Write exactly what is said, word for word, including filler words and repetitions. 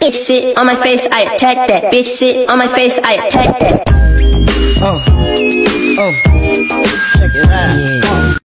Bitch sit on my face, I attack that. Bitch sit on my face, I attack that. Oh, oh, check it out. Yeah.